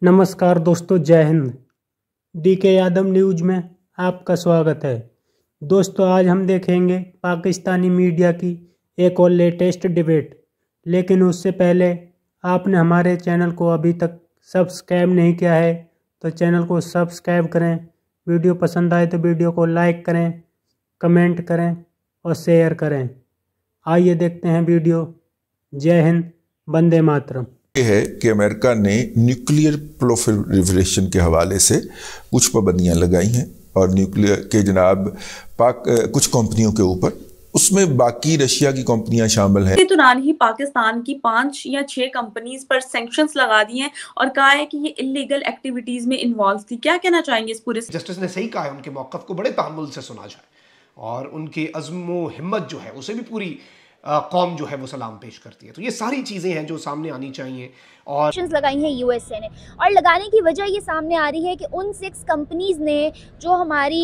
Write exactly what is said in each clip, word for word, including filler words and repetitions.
नमस्कार दोस्तों, जय हिंद। डी के यादव न्यूज में आपका स्वागत है। दोस्तों, आज हम देखेंगे पाकिस्तानी मीडिया की एक और लेटेस्ट डिबेट। लेकिन उससे पहले आपने हमारे चैनल को अभी तक सब्सक्राइब नहीं किया है तो चैनल को सब्सक्राइब करें। वीडियो पसंद आए तो वीडियो को लाइक करें, कमेंट करें और शेयर करें। आइए देखते हैं वीडियो। जय हिंद, वंदे मातरम। ये है कि अमेरिका ने न्यूक्लियर प्रोलिफरेशन के हवाले से कुछ पाबंदियां लगाई हैं और न्यूक्लियर के जनाब पाक कुछ कंपनियों के ऊपर, उसमें बाकी रशिया की कंपनियां शामिल हैं। के दौरान ही पाकिस्तान की पांच या छह कंपनीज पर सैंक्शंस लगा दिए हैं और कहा है कि ये इलीगल एक्टिविटीज में इन्वॉल्व थी। क्या कहना चाहेंगे इस पूरे? जस्टिस ने सही कहा है, उनके मौक़िफ़ को बड़े तहम्मुल से सुना जाए और उनकी अज़्म हिम्मत जो है उसे भी पूरी कौम जो है वो सलाम पेश करती है। तो ये सारी चीज़ें हैं जो सामने आनी चाहिए। और लगाई हैं यूएसए ने, और लगाने की वजह ये सामने आ रही है कि उन सिक्स कंपनीज ने जो हमारी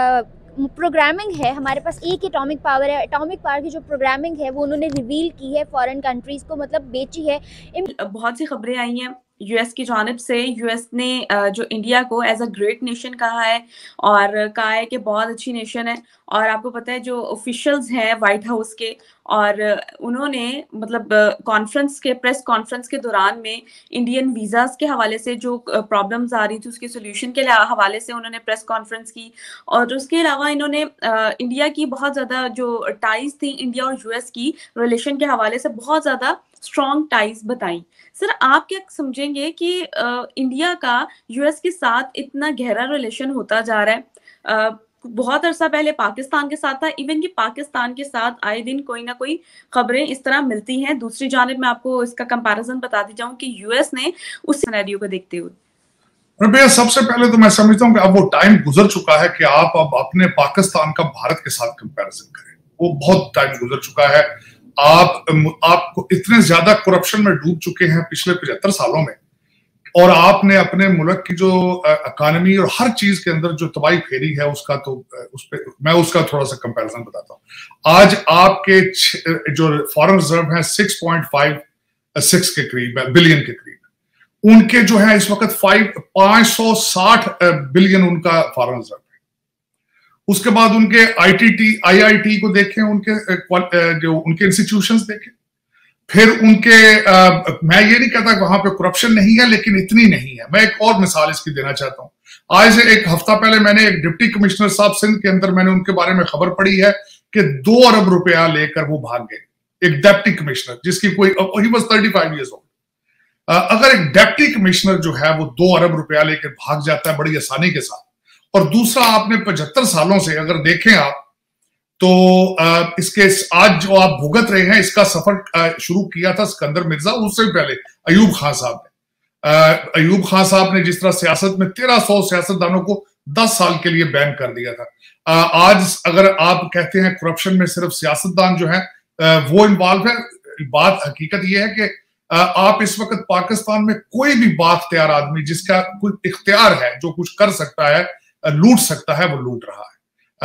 प्रोग्रामिंग है, हमारे पास एक एटॉमिक पावर है, एटॉमिक पावर की जो प्रोग्रामिंग है वो उन्होंने रिवील की है, फॉरेन कंट्रीज़ को मतलब बेची है। बहुत सी खबरें आई हैं यूएस की जानिब से। यूएस ने जो इंडिया को एज अ ग्रेट नेशन कहा है और कहा है कि बहुत अच्छी नेशन है। और आपको पता है जो ऑफिशियल्स हैं वाइट हाउस के, और उन्होंने मतलब कॉन्फ्रेंस के प्रेस कॉन्फ्रेंस के दौरान में इंडियन वीज़ास के हवाले से जो प्रॉब्लम्स आ रही थी उसके सोल्यूशन के हवाले से उन्होंने प्रेस कॉन्फ्रेंस की। और उसके अलावा इन्होंने इंडिया की बहुत ज़्यादा जो टाइज थी इंडिया और यूएस की रिलेशन के हवाले से बहुत ज़्यादा स्ट्रॉन्ग टाइज बताई। सर, आप क्या समझेंगे कि आ, इंडिया का यूएस के साथ इतना गहरा रिलेशन होता जा रहा है? आ, बहुत अरसा पहले पाकिस्तान के साथ था, इवन कि पाकिस्तान के साथ आए दिन कोई ना कोई खबरें इस तरह मिलती हैं। दूसरी जानिब मैं आपको इसका कंपैरिजन बताती जाऊं कि यूएस ने उस सिनेरियो को देखते हुए। भैया, सबसे पहले तो मैं समझता हूं कि अब वो टाइम गुजर चुका है कि आप अब अपने पाकिस्तान का भारत के साथ कंपैरिजन करें। वो बहुत टाइम गुजर चुका है। आप आपको इतने ज्यादा करप्शन में डूब चुके हैं पिछले पचहत्तर सालों में, और आपने अपने मुल्क की जो इकानमी और हर चीज के अंदर जो तबाही फेरी है उसका तो उस पे मैं उसका थोड़ा सा कंपैरिजन बताता हूं। आज आपके जो फॉरेन रिजर्व है सिक्स पॉइंट फाइव सिक्स के करीब बिलियन के करीब, उनके जो है इस वक्त फाइव पांच सौ साठ बिलियन उनका फॉरेन रिजर्व है। उसके बाद उनके आईटीटी आईआईटी को देखें, उनके जो उनके इंस्टीट्यूशंस देखें, फिर उनके आ, मैं ये नहीं कहता कि वहां पे करप्शन नहीं है, लेकिन इतनी नहीं है। मैं एक और मिसाल इसकी देना चाहता हूं। आज से एक हफ्ता पहले मैंने एक डिप्टी कमिश्नर साहब सिंध के अंदर मैंने उनके बारे में खबर पढ़ी है कि दो अरब रुपया लेकर वो भाग गए। एक डिप्टी कमिश्नर जिसकी कोई he was thirty five years old. अगर एक डिप्टी कमिश्नर जो है वो दो अरब रुपया लेकर भाग जाता है बड़ी आसानी के साथ, और दूसरा आपने पचहत्तर सालों से अगर देखें आप तो इसके आज जो आप भुगत रहे हैं इसका सफर शुरू किया था सिकंदर मिर्जा, उससे पहले अयूब खान साहब ने। अयूब खान साहब ने जिस तरह सियासत में तेरह सौ सियासतदानों को दस साल के लिए बैन कर दिया था। आज अगर आप कहते हैं करप्शन में सिर्फ सियासतदान जो है वो इन्वॉल्व है, बात हकीकत यह है कि आप इस वक्त पाकिस्तान में कोई भी बात तैयार आदमी जिसका कोई इख्तियार है, जो कुछ कर सकता है, लूट सकता है, वो लूट रहा है।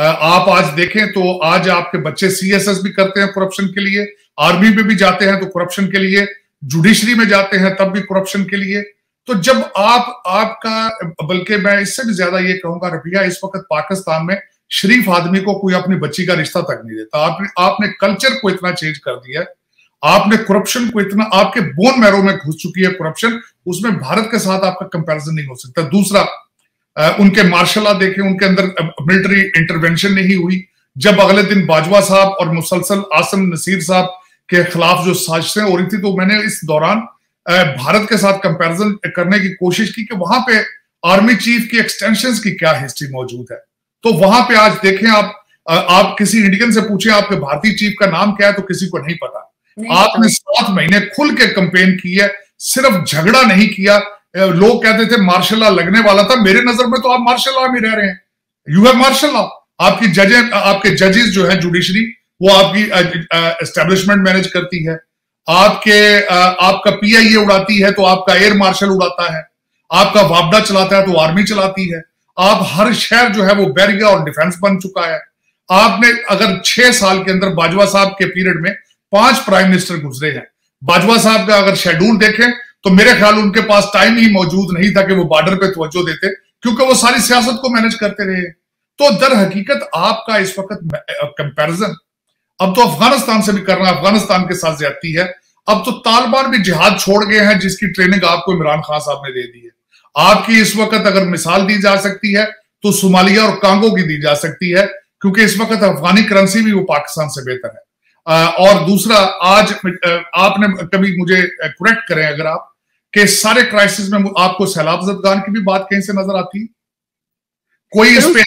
आप आज देखें तो आज आपके बच्चे सीएसएस भी करते हैं करप्शन के लिए, आर्मी में भी जाते हैं तो करप्शन के लिए, जुडिशरी में जाते हैं तब भी करप्शन के लिए। तो जब आप आपका बल्कि मैं इससे भी ज्यादा ये कहूंगा रफिया, इस वक्त पाकिस्तान में शरीफ आदमी को कोई अपनी बच्ची का रिश्ता तक नहीं देता। आपने आपने कल्चर को इतना चेंज कर दिया है, आपने करप्शन को इतना, आपके बोन मैरो में घुस चुकी है करप्शन, उसमें भारत के साथ आपका कंपैरिजन नहीं हो सकता। दूसरा, Uh, उनके मार्शल लॉ देखें, उनके अंदर मिलिट्री इंटरवेंशन नहीं हुई। जब अगले दिन बाजवा साहब और मुसलसल आसम नसीर साहब के खिलाफ जो साजिशें हो रही थी, तो मैंने इस दौरान भारत के साथ कंपैरिजन करने की कोशिश की कि वहां पे आर्मी चीफ की एक्सटेंशंस की क्या हिस्ट्री मौजूद है। तो वहां पे आज देखें आप आप किसी इंडियन से पूछें आपके भारतीय चीफ का नाम क्या है तो किसी को नहीं पता। नहीं आपने सात महीने खुल के कंपेन की है, सिर्फ झगड़ा नहीं किया। लोग कहते थे मार्शल लॉ लगने वाला था, मेरे नजर में तो आप मार्शल लॉ में रह रहे हैं। You have martial law. आपकी जजें, आपके जजेस जो है जुडिशरी, वो आपकी एस्टेब्लिशमेंट मैनेज करती है। आपके आपका पीआईए उड़ाती है तो आपका एयर मार्शल उड़ाता है। आपका वापडा चलाता है तो आर्मी चलाती है। आप हर शहर जो है वो बैरियर और डिफेंस बन चुका है। आपने अगर छह साल के अंदर बाजवा साहब के पीरियड में पांच प्राइम मिनिस्टर गुजरे हैं। बाजवा साहब का अगर शेड्यूल देखें तो मेरे ख्याल उनके पास टाइम ही मौजूद नहीं था कि वो बॉर्डर पे तवज्जो देते, क्योंकि वो सारी सियासत को मैनेज करते रहे। तो दर हकीकत आपका इस वक्त कंपैरिजन अब तो अफगानिस्तान से भी करना, अफगानिस्तान के साथ ज्यादती है। अब तो तालिबान भी जिहाद छोड़ गए हैं, जिसकी ट्रेनिंग आपको इमरान खान साहब ने दे दी है। आपकी इस वक्त अगर मिसाल दी जा सकती है तो सोमालिया और कांगो की दी जा सकती है, क्योंकि इस वक्त अफगानी करेंसी भी वो पाकिस्तान से बेहतर है। और दूसरा, आज आपने कभी मुझे करेक्ट करें अगर आप, कि सारे क्राइसिस में आपको सैलाब ज़दगान की भी बात कहीं से नजर आती है? कोई इस पे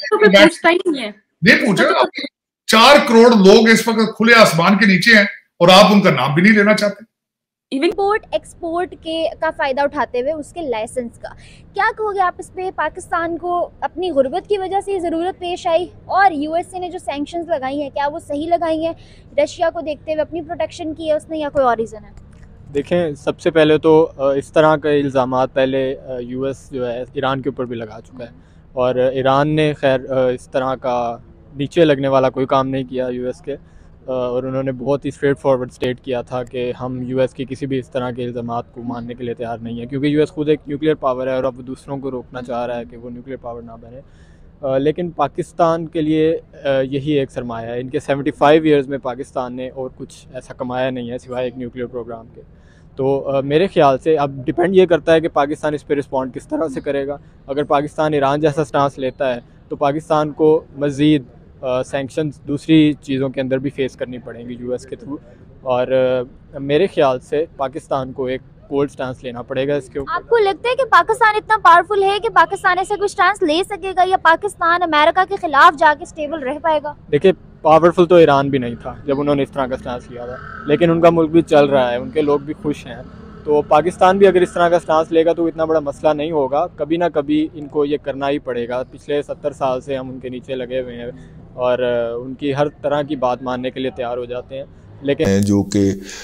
नहीं पूछा। चार करोड़ लोग इस वक्त खुले आसमान के नीचे हैं और आप उनका नाम भी नहीं लेना चाहते। इम्पोर्ट एक्सपोर्ट के का फ़ायदा उठाते हुए उसके लाइसेंस का क्या कहोगे आप इस पे? पाकिस्तान को अपनी गुर्बत की वजह से ज़रूरत पेश आई, और यूएसए ने जो सैंक्शंस लगाई हैं क्या वो सही लगाई हैं? रशिया को देखते हुए अपनी प्रोटेक्शन की है उसने, या कोई और रीज़न है? देखें, सबसे पहले तो इस तरह के इल्ज़ामात पहले यूएस जो है ईरान के ऊपर भी लगा चुका है, और ईरान ने खैर इस तरह का नीचे लगने वाला कोई काम नहीं किया यूएस के, और उन्होंने बहुत ही स्ट्रेट फॉरवर्ड स्टेट किया था कि हम यूएस की किसी भी इस तरह के इल्ज़ामात को मानने के लिए तैयार नहीं है, क्योंकि यूएस खुद एक न्यूक्लियर पावर है और अब दूसरों को रोकना चाह रहा है कि वो न्यूक्लियर पावर ना बने। लेकिन पाकिस्तान के लिए यही एक सरमाया है। इनके पचहत्तर इयर्स में पाकिस्तान ने और कुछ ऐसा कमाया नहीं है सिवाय एक न्यूक्लियर प्रोग्राम के। तो मेरे ख्याल से अब डिपेंड ये करता है कि पाकिस्तान इस पर रिस्पॉन्ड किस तरह से करेगा। अगर पाकिस्तान ईरान जैसा स्टांस लेता है तो पाकिस्तान को मज़ीद सैंक्शंस दूसरी चीज़ों के अंदर भी फेस करनी पड़ेंगी यूएस के थ्रू, और uh, मेरे ख्याल से पाकिस्तान को एक कोल्ड स्टांस लेना पड़ेगा इसके ऊपर। आपको लगता है कि पाकिस्तान इतना पावरफुल है कि पाकिस्तान ऐसे कोई स्टांस ले सकेगा, या पाकिस्तान अमेरिका के खिलाफ जाके स्टेबल रह पाएगा? देखिए, पावरफुल तो ईरान भी नहीं था जब उन्होंने इस तरह का स्टांस लिया था, लेकिन उनका मुल्क भी चल रहा है, उनके लोग भी खुश हैं। तो पाकिस्तान भी अगर इस तरह का स्टांस लेगा तो इतना बड़ा मसला नहीं होगा। कभी ना कभी इनको ये करना ही पड़ेगा। पिछले सत्तर साल से हम उनके नीचे लगे हुए हैं और उनकी हर तरह की बात मानने के लिए तैयार हो जाते हैं, लेकिन जो कि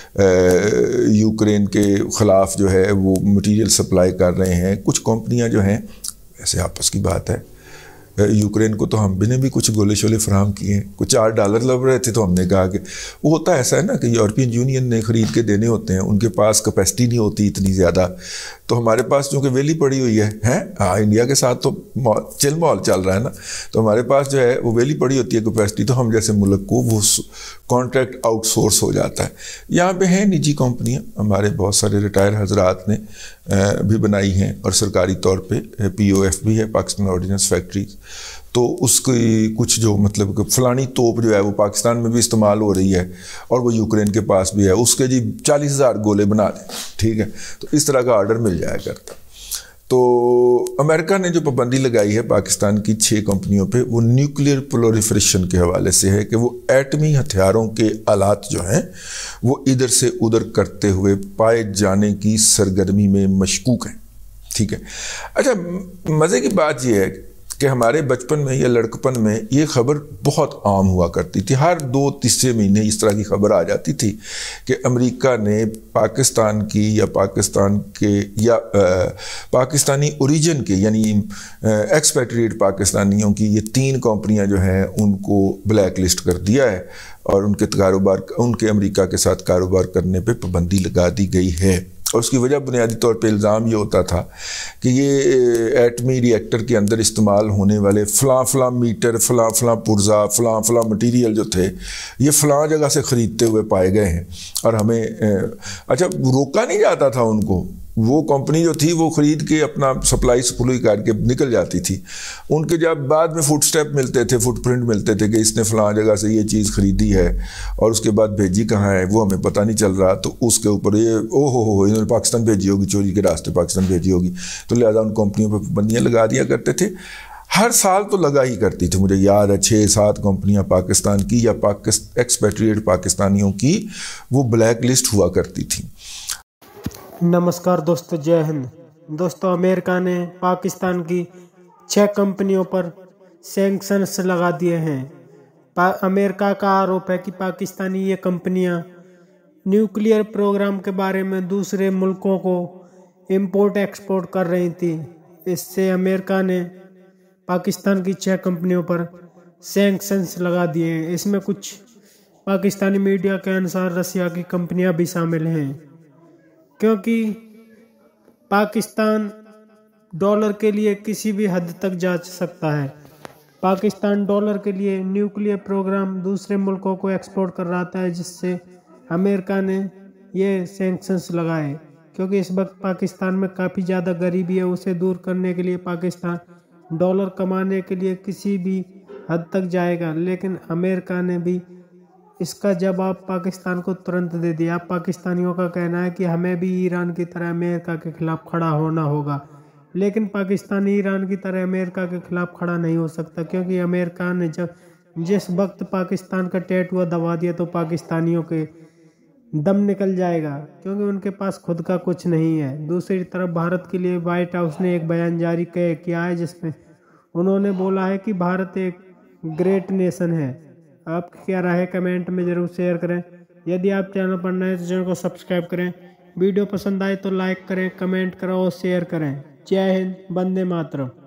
यूक्रेन के ख़िलाफ़ जो है वो मटेरियल सप्लाई कर रहे हैं। कुछ कंपनियां जो हैं, ऐसे आपस की बात है, यूक्रेन को तो हम भी ने भी कुछ गोले शोले फराहम किए हैं। कुछ चार डॉलर लग रहे थे तो हमने कहा कि वो होता ऐसा है ना कि यूरोपियन यूनियन ने ख़रीद के देने होते हैं, उनके पास कैपेसिटी नहीं होती इतनी ज़्यादा। तो हमारे पास चूँकि वेली पड़ी हुई है हैं हाँ, इंडिया के साथ तो चिल माहौल चल रहा है ना, तो हमारे पास जो है वो वेली पड़ी होती है कैपेसिटी, तो हम जैसे मुल्क को वो कॉन्ट्रैक्ट आउटसोर्स हो जाता है। यहाँ पे हैं निजी कंपनियाँ, हमारे बहुत सारे रिटायर हजरात ने भी बनाई हैं, और सरकारी तौर पे पी ओ एफ भी है, पाकिस्तान ऑर्डिनेंस फैक्ट्रीज। तो उसकी कुछ जो मतलब फलानी तोप जो है वो पाकिस्तान में भी इस्तेमाल हो रही है और वो यूक्रेन के पास भी है, उसके जी चालीस हज़ार गोले बना दें, ठीक है, तो इस तरह का ऑर्डर मिल जाया करता। तो अमेरिका ने जो पाबंदी लगाई है पाकिस्तान की छः कंपनियों पे, वो न्यूक्लियर प्रोलिफरेशन के हवाले से है कि वो एटमी हथियारों के आलात जो हैं वो इधर से उधर करते हुए पाए जाने की सरगर्मी में मशकूक हैं, ठीक है। अच्छा, मज़े की बात यह है कि हमारे बचपन में या लड़कपन में ये खबर बहुत आम हुआ करती थी। हर दो तीसरे महीने इस तरह की खबर आ जाती थी कि अमेरिका ने पाकिस्तान की या पाकिस्तान के या आ, पाकिस्तानी ओरिजिन के यानी एक्सपेट्रिएट पाकिस्तानियों की ये तीन कंपनियां जो हैं उनको ब्लैक लिस्ट कर दिया है और उनके कारोबार उनके अमेरिका के साथ कारोबार करने पर पाबंदी लगा दी गई है। और उसकी वजह बुनियादी तौर पे इल्ज़ाम ये होता था कि ये एटमी रिएक्टर के अंदर इस्तेमाल होने वाले फ़लाँ फ़लाँ मीटर, फ़लाँ फ़लाँ पुर्जा, फ़लाँ फ़लाँ मटीरियल जो थे ये फ़लाँ जगह से ख़रीदते हुए पाए गए हैं। और हमें अच्छा रोका नहीं जाता था उनको, वो कंपनी जो थी वो ख़रीद के अपना सप्लाई सप्लाई करके निकल जाती थी। उनके जब बाद में फुट स्टेप मिलते थे, फुटप्रिंट मिलते थे कि इसने फ़लाँ जगह से ये चीज़ ख़रीदी है और उसके बाद भेजी कहाँ है वो हमें पता नहीं चल रहा, तो उसके ऊपर ये ओ हो हो इन्होंने पाकिस्तान भेजी होगी, चोरी के रास्ते पाकिस्तान भेजी होगी, तो लिहाजा उन कंपनियों पर पाबंदियाँ लगा दिया करते थे। हर साल तो लगा ही करती थी, मुझे याद है छः सात कंपनियाँ पाकिस्तान की या पाकिस्तान एक्सपेट्रिएट पाकिस्तानियों की वो ब्लैक लिस्ट हुआ करती थी। नमस्कार दोस्तों, जय हिंद। दोस्तों, अमेरिका ने पाकिस्तान की छह कंपनियों पर सैंक्शंस लगा दिए हैं। अमेरिका का आरोप है कि पाकिस्तानी ये कंपनियां न्यूक्लियर प्रोग्राम के बारे में दूसरे मुल्कों को इंपोर्ट एक्सपोर्ट कर रही थी। इससे अमेरिका ने पाकिस्तान की छह कंपनियों पर सैंक्शंस लगा दिए हैं। इसमें कुछ पाकिस्तानी मीडिया के अनुसार रसिया की कंपनियां भी शामिल हैं, क्योंकि पाकिस्तान डॉलर के लिए किसी भी हद तक जा सकता है। पाकिस्तान डॉलर के लिए न्यूक्लियर प्रोग्राम दूसरे मुल्कों को एक्सपोर्ट कर रहा था, जिससे अमेरिका ने ये सैंक्शंस लगाए, क्योंकि इस वक्त पाकिस्तान में काफ़ी ज़्यादा गरीबी है। उसे दूर करने के लिए पाकिस्तान डॉलर कमाने के लिए किसी भी हद तक जाएगा, लेकिन अमेरिका ने भी इसका जवाब पाकिस्तान को तुरंत दे दिया। पाकिस्तानियों का कहना है कि हमें भी ईरान की तरह अमेरिका के खिलाफ खड़ा होना होगा, लेकिन पाकिस्तान ईरान की तरह अमेरिका के खिलाफ खड़ा नहीं हो सकता, क्योंकि अमेरिका ने जब जिस वक्त पाकिस्तान का टैटुआ दबा दिया तो पाकिस्तानियों के दम निकल जाएगा, क्योंकि उनके पास खुद का कुछ नहीं है। दूसरी तरफ भारत के लिए व्हाइट हाउस ने एक बयान जारी किया है, जिसमें उन्होंने बोला है कि भारत एक ग्रेट नेशन है। आपकी क्या राय है कमेंट में ज़रूर शेयर करें। यदि आप चैनल पर नए तो चैनल को सब्सक्राइब करें। वीडियो पसंद आए तो लाइक करें, कमेंट करें और शेयर करें। जय हिंद, वंदे मातरम।